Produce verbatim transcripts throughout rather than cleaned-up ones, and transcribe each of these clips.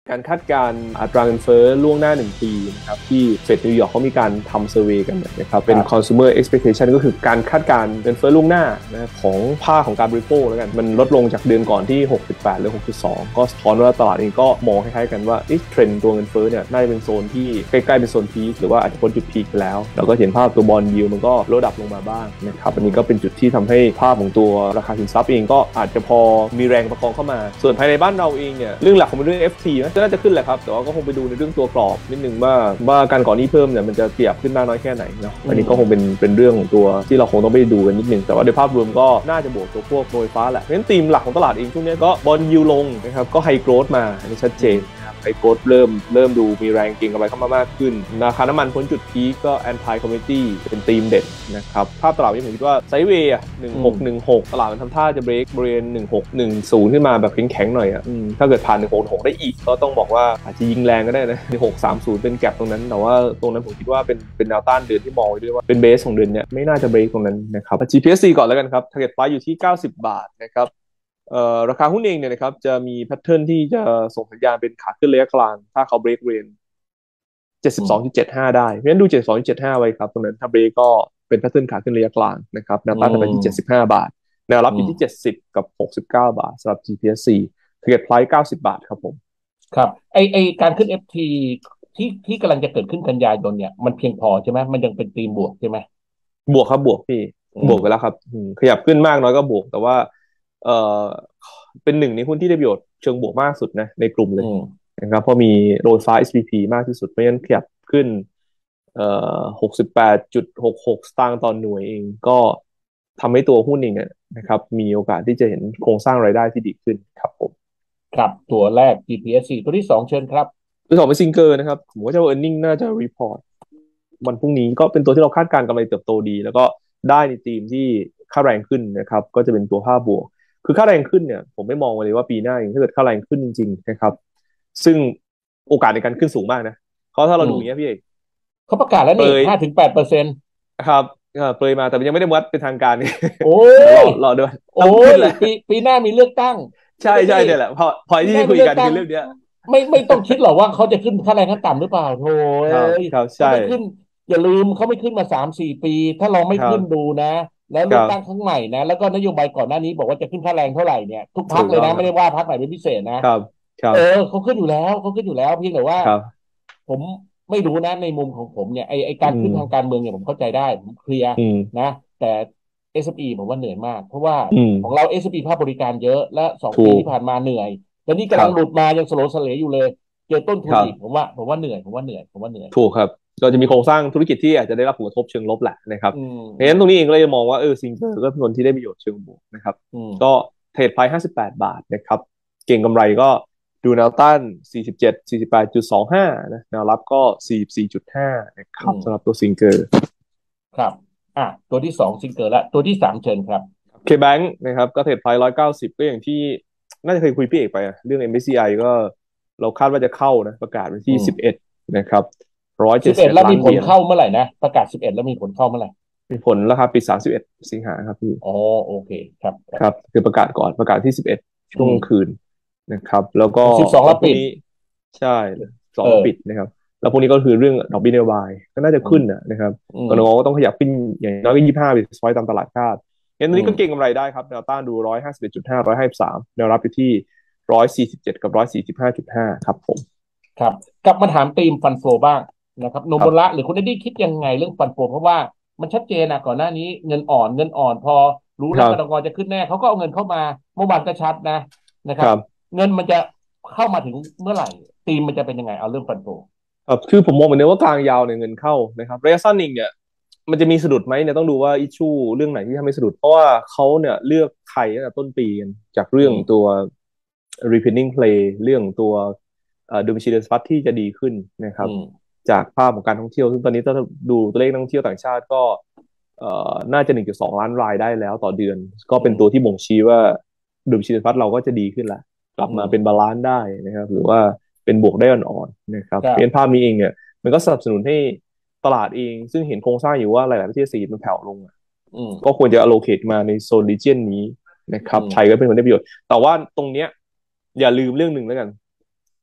การคาดการณ์อัตราเงินเฟ้อล่วงหน้าหนึ่งปีนะครับที่เฟดนิวยอร์กเขามีการทำเซอร์เวย์กันนะครับเป็น consumer expectation ก็คือการคาดการณ์เงินเฟ้อล่วงหน้านะของภาคของการบริโภคแล้วกันมันลดลงจากเดือนก่อนที่ หกจุดแปด หรือ หกจุดสอง ก็สะท้อนว่าตลาดเองก็มองคล้ายๆกันว่าเทรนด์ตัวเงินเฟ้อเนี่ยน่าจะเป็นโซนที่ใกล้ๆเป็นโซนพีคหรือว่าอาจจะพ้นจุดพีคไปแล้วแล้วก็เห็นภาพตัวบอนด์ยิลด์มันก็ลดดับลงมาบ้างนะครับอันนี้ก็เป็นจุดที่ทำให้ภาพของตัวราคาสินทรัพย์เองก็อาจจะพอมีแรงประคองเข้ามาส่วนภายในบ้านเราเองเนี่ยเรื่องหลักของมันเรื่อง เอฟ ที นะก็น่าจะขึ้นแหละครับแต่ว่าก็คงไปดูในเรื่องตัวกรอบนิดนึงว่าว่าการก่อหนี้เพิ่มเนี่ยมันจะเตียบขึ้นมากน้อยแค่ไหนเนาะอันนี้ก็คงเป็นเป็นเรื่องของตัวที่เราคงต้องไปดูกันนิดนึงแต่ว่าโดยภาพรวมก็น่าจะบวกตัวพวกโรงไฟฟ้าแหละเพราะฉะนั้นธีมหลักของตลาดเองช่วงนี้ก็บอนด์ยิลด์ลงนะครับก็ไฮโกรทมาอันนี้ชัดเจนไฮโกรทเริ่มเริ่มดูมีแรงเก็งกำไรเข้ามามากขึ้นราคาน้ำมันพ้นจุดพีคก็แอนตี้คอมมิตี้เป็นธีมเด่นนะครับภาพตลาดนี้ผมคิดว่าไซด์เวย์อ่ะหนึ่งพันหกร้อยสิบหกตลาดมันทำท่าจะเบรกบริเวณหนึ่งพันหกร้อยสิบขึ้นมาแบบแข็งๆหน่อยอ่ะถ้าเกิดผ่านหนึ่งพันหกร้อยสิบหกได้อีกก็ต้องบอกว่าอาจจะยิงแรงก็ได้นะหนึ่งพันหกร้อยสามสิบเป็นแก็ปตรงนั้นแต่ว่าตรงนั้นผมคิดว่าเป็นเป็นแนวต้านเดือนที่มองไว้ด้วยว่าเป็นเบสของเดือนเนี้ยไม่น่าจะเบรกตรงนั้นนะครับ จี พี เอส ซี ก่อนแล้วกันครับ target price อยู่ที่เก้าสิบบาทนะครับเอ่อราคาหุ้นเองเนี่ยนะครับจะมีแพทเทิร์นที่จะส่งสัญญาณเป็นขาขึ้นระยะกลางถ้าเขาเบรกเรน เจ็ดสิบสองจุดเจ็ดห้า ได้เพราะฉะนั้นดู เจ็ดสิบสองจุดเจ็ดห้า ไว้ครับตรงนั้นถ้าเบรกก็เป็นแพทเทิร์นขาขึ้นระยะกลางนะครับแนวต้านจะไปที่เจ็ดสิบห้าบาทแนวรับอยู่ที่เจ็ดสิบกับหกสิบเก้าบาทสำหรับ จี พี เอส ซี target price เก้าสิบบาทครับผมครับไอไอการขึ้น เอฟ ที ที่ที่กำลังจะเกิดขึ้นกันยายนเนี่ยมันเพียงพอใช่ไหมมันยังเป็นธีมบวกใช่ไหมบวกครับบวกพี่บวกไปแล้วครับขยับขึ้นมากน้อยก็บวกแต่ว่าเออเป็นหนึ่งในหุ้นที่ได้ประโยชน์เชิงบวกมากสุดนะในกลุ่มเลยนะครับเพราะมีโรงไฟฟ้า เอส พี พี มากที่สุดเพราะฉะนั้นขยับขึ้นเอ่อหกสิบแปดจุดหกหกสตางค์ต่อหน่วยเองก็ทำให้ตัวหุ้นเองนะครับมีโอกาสที่จะเห็นโครงสร้างรายได้ที่ดีขึ้นครับผมครับตัวแรก จี พี เอส ซี ตัวที่สองเชิญครับตัวที่สองเป็นซิงเกอร์นะครับผมว่าจะ earning น่าจะ report วันพรุ่งนี้ก็เป็นตัวที่เราคาดการณ์กำไรเติบโตดีแล้วก็ได้ในธีมที่ค่าแรงขึ้นนะครับก็จะเป็นตัวภาพบวกคือค่าแรงขึ้นเนี่ยผมไม่มองเลยว่าปีหน้าเองถ้าเกิดค่าแรงขึ้นจริงๆนะครับซึ่งโอกาสในการขึ้นสูงมากนะเพราะถ้าเราดูอย่างเงี้ยพี่เอกเขาประกาศแล้วนี่ห้าถึงแปดเปอร์เซ็นต์ครับเปรยมาแต่ยังไม่ได้วัดเป็นทางการโอ้รอยรอด้วยโอ้ยปีปีหน้ามีเลือกตั้งใช่ใช่เนี่ยแหละพอพอที่คุยกันคือเรื่องเนี้ยไม่ไม่ต้องคิดหรอกว่าเขาจะขึ้นค่าแรงขั้นต่ำหรือเปล่าโธ่ครับครับเขาใช่ไม่ขึ้นอย่าลืมเขาไม่ขึ้นมาสามสี่ปีถ้าเราไม่ขึ้นครับดูนะแล้วคเลือกตั้งรับครั้งใหม่นะแล้วก็นโยบายก่อนหน้านี้บอกว่าจะขึ้นค่าแรงเท่าไหร่เนี่ยทุกพรรคเลยถูกต้องครับนะไม่ได้ว่าพรรคไหนเป็นพิเศษนะครับครับเออเขาขึ้นอยู่แล้วเขาขึ้นอยู่แล้วเพียงแต่ว่าครับผมไม่รู้นะในมุมของผมเนี่ยไอไออืการขึ้นทางมการเมืองเนี่ยผมเข้าใจได้ผมเคลียร์อืมนะแต่ เอส เอ็ม อี ผมว่าเหนื่อยมากเพราะว่าอืมของเรา เอส เอ็ม อี ภาคบริการเยอะและสองปีถูกที่ผ่านมาเหนื่อยแล้วนี่คกำลังหลุรับดมายังสโลว์สเลอยู่เลยเจอต้นทุครับนอีกผมว่าผมว่าเหนื่อยผมว่าเหนื่อยผมว่าเหนื่อยถูกครับก็อืมจะมีโครงสร้างธุรกิจที่อาจจะได้รับผลกระทบเชิงลบแหละนะครับอืมเพราะฉะนั้นตรงนี้เองก็เลยมองว่าเออซิงเกิลก็เป็นคนที่ได้ประโยชน์เชิงบวกนะครับอืมก็เทรดไพรซ์ห้าสิบแปดบาทนะครับเก่งกำไรก็ดูแนวต้านสี่สิบเจ็ด สี่สิบแปดจุดสองห้านะแนวรับก็สี่สิบสี่จุดห้านะคอืมรับสำหรับตัวซิงเกิลครับอ่ะตัวที่สองซิงเกิลละตัวที่สามเชิญครับเคแบงค์นะครับก็เทรดไพรซ์หนึ่งร้อยเก้าสิบก็อย่างที่น่าจะเคยคุยพี่เอกไปอะเรื่อง เอ็ม เอส ซี ไอ ก็เราคาดว่าจะเข้านะประกาศวันที่สิบอืมเอ็ดนะครับหนึ่งร้อยเจ็สิดสิบเอ็ดบเอ็ดแล้วมีผล้านเหรียญลเข้าเมื่อไหร่นะประกาศสิบเอ็ดแล้วมีผลเข้าเมื่อไหร่มีผลราคาปิดสามสิบเอ็ดสิงหาครับพี่อ๋อโอเคครับครับครับคือประกาศก่อนประกาศที่สิบเอ็ดช่วงอืมกลางคืนนะครับแล้วก็สิบสองแล้วปิดวันพรุ่งนี้ใช่สองเออปิดนะครับแล้วพรุ่งนี้ก็คือเรื่องดอกเบี้ยนโยบายก็น่าจะอืมขึ้นนะนะครับอืมกนงก็ต้องขยับขึ้นอย่างน้อยก็ยี่สิบห้า basis point ตามตลาดคาดงั้นตอนนี้ก็เก็งอืมกำไรได้ครับแนวต้านดูหนึ่งร้อยห้าสิบเอ็ดจุดห้า หนึ่งร้อยห้าสิบสามแนวรับอยู่ที่หนึ่งร้อยสี่สิบเจ็ดกับหนึ่งร้อยสี่สิบห้าจุดห้าครับผมครับกลับมาถามธีมฟันโฟบ้างนะครับโนครับบุระหรือคุณเอ็ดดี้คิดยังไงเรื่องฟันโฟเพราะว่ามันชัดเจนนะก่อนหน้านี้เงินอ่อนเงินอ่อนพอรู้ครับแล้วกนงจะขึ้นแน่เขาก็เอาเงินเข้ามาเมื่อวานก็ชัดนะนะครับครับเงินมันจะเข้ามาถึงเมื่อไหร่ธีมมันจะเป็นยังไงเอาเรื่องฟันโฟเออคือผมมองเหมือนเดิมว่ากลางยาวเนี่ยเงินเข้านะครับระยะสั้นเองเนี่ยมันจะมีสะดุดไหมเนี่ยต้องดูว่าอิชชูเรื่องไหนที่ทำให้สะดุดเพราะว่าเขาเนี่ยเลือกไทยตั้งแต่ต้นปีกันจากเรื่องตัว repeating play เรื่องตัวเอ่อ domiciliary fund ที่จะดีขึ้นนะครับอืมจากภาพของการท่องเที่ยวซึ่งตอนนี้ถ้าดูตัวเลขนักท่องเที่ยวต่างชาติก็เอ่อน่าจะหนึ่งจุดสองล้านรายได้แล้วต่อเดือนก็อืมเป็นตัวที่บ่งชี้ว่า domiciliary fund เราก็จะดีขึ้นละกลับอืมมาเป็นบาลานซ์ได้นะครับหรือว่าเป็นบวกได้อ่อนๆนะครับครับเพราะฉะนั้นภาพนี้เองเนี่ย มันก็สนับสนุนให้ตลาดเองซึ่งเห็นโครงสร้างอยู่ว่าหลายๆประเทศเศรษฐกิจมันแผ่วลงอะอืมก็ควรจะ allocate มาในโซน region นี้นะคอืรับไทยมก็เป็นคนได้ประโยชน์แต่ว่าตรงเนี้ยอย่าลืมเรื่องหนึ่งแล้วกัน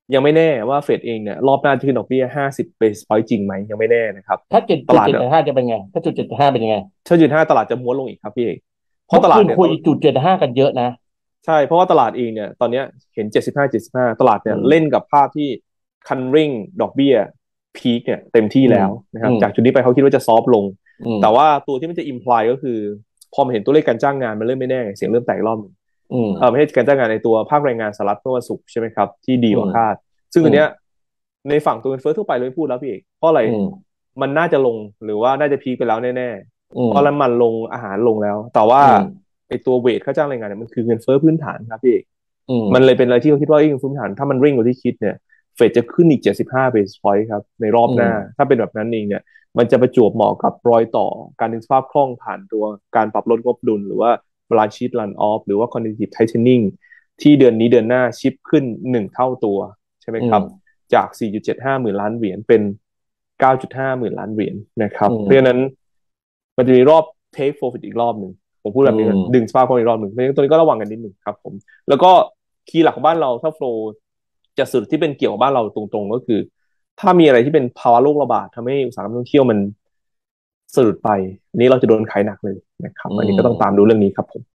ยังไม่แน่ว่าเฟดเองเนี่ยรอบหน้าจะขึ้นดอกเบี้ยห้าสิบ basis point จริงไหมยังไม่แน่นะครับถ้าเจ็ดตลาดเนี่ยจุดเจ็ดห้าจะเป็นไงถ้าจุดเจ็ดห้าเป็นยังไงถ้าจุดห้าตลาดจะม้วนลงอีกครับพี่เอกเพราะเมื่อคืนตลาดเนี่ยตอนคุยจุดเจ็ดห้ากันเยอะนะใช่เพราะว่าตลาดเองเนี่ยตอนเนี้ยเห็นเจ็ดสิบห้า เจ็ดสิบห้าตลาดเนี่ยอืมเล่นกับภาพที่คันเร่งดอกเบี้ยพีคเนี่ยเต็มที่อืมแล้วนะคอืมรับจากจุดนี้ไปเขาคิดว่าจะซอฟต์ลงอืมแต่ว่าตัวที่มันจะอิมพลายก็คือพอมาเห็นตัวเลขการจ้างงานมันเริ่มไม่แน่เสียงเริ่มแตกรอบนึงอืมเออไม่ใช่การจ้างงานในตัวภาคแรงงานสหรัฐเมื่อวันศุกร์ใช่ไหมครับที่ดีอืมกว่าคาดซึ่งอืมอันเนี้ยในฝั่งตัวเงินเฟ้อทั่วไปเราไม่พูดแล้วพี่เอกเพราะอะไรอืมมันน่าจะลงหรือว่าน่าจะพีคไปแล้วแน่อืมๆเพราะน้ำมันลงอาหารลงแล้วแต่ว่าอืมไอตัวเวทค่าจ้างแรงงานเนี่ยมันคือเงินเฟ้อพื้นฐานครับพี่เอกอืมมันเลยเป็นอะไรที่เขาคิดว่าเงินเฟ้อพื้นฐานถ้ามันริ่งกว่าที่คิดเนี่ยเฟดจะขึ้นอีกเจ็ดสิบห้า basis point ครับในรอบอืมหน้าถ้าเป็นแบบนั้นเองเนี่ยมันจะประจวบเหมาะกับรอยต่อการดึงสภาพคล่องผ่านตัวการปรับลดงบดุลหรือว่า balance sheet run off หรือว่า quantitative tightening ที่เดือนนี้เดือนหน้าชิปขึ้นหนึ่งเท่าตัวใช่ไหมอืมครับจาก สี่จุดเจ็ดห้า หมื่นล้านเหรียญเป็น เก้าจุดห้า หมื่นล้านเหรียญนะครับอืมเพราะฉะนั้นมันจะมีรอบ take profit อีกรอบหนึ่งผมพูดอืแบบนี้นะดึงมสภาพคล่องอีกรอบหนึ่งเพราะฉะนั้นตัวนี้ก็ระวังกันนิดหนึ่งครับผม แล้วก็คีย์หลักของบ้านเราถ้าโฟลจะสุดที่เป็นเกี่ยวกับบ้านเราตรงๆก็คือถ้ามีอะไรที่เป็นภาวะโรคระบาดทำให้อุตสาหกรรมท่องเที่ยวมันสะดุดไปอันนี้เราจะโดนขายหนักเลยนะครับอือันนี้ก็ต้องตามมดูเรื่องนี้ครับผม